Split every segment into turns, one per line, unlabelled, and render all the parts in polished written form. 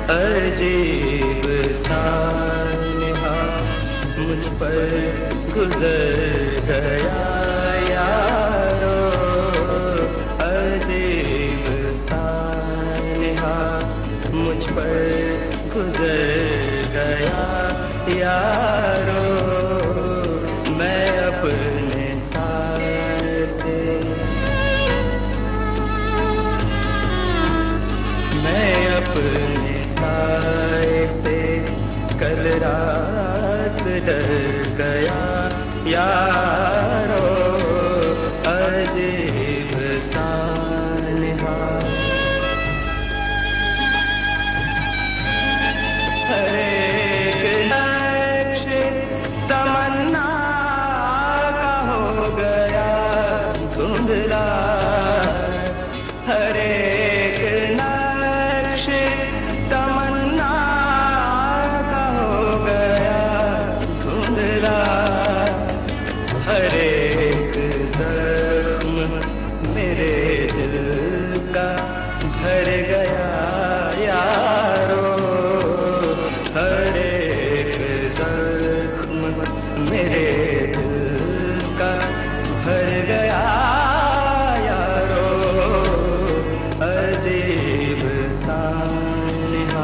अजीब सान्हा मुझ पर गुजर गया यारो, अजीब सान्हा मुझ पर गुजर गया यारो। मैं अपने साए से, मैं अपने साए से कल रात डर गया यारो, अजीब सान्हा। हर एक नक्श तमन्ना का हो गया धुंधला, हर एक नक्श तमन्ना का हो गया धुंधला, हर एक जख्म मेरे दिल का भर गया यारो, हर एक जख्म मेरे दिल का भर गया यारो, अजीब सान्हा।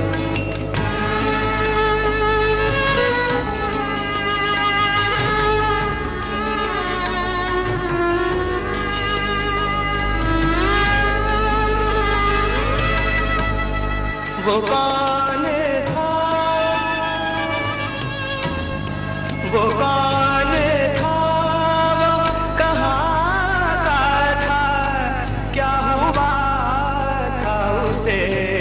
वो कौन था, वो कौन था, वो कहाँ का था, क्या हुआ था उसे,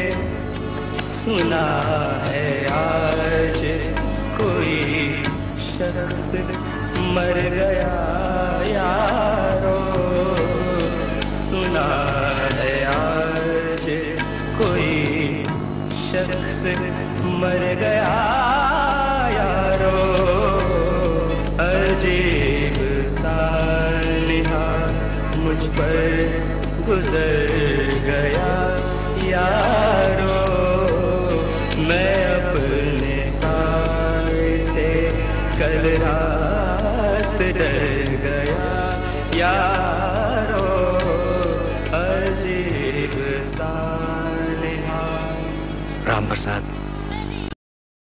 सुना है आज कोई शख्स मर गया यारो, सुना है आज कोई शख्स मर गया यारो, अजीब सान्हा मुझ पर गुजर गया यारो। मैं अपने साए से कल रात डर गया यारो, अजीब सान्हा।
राम प्रसाद।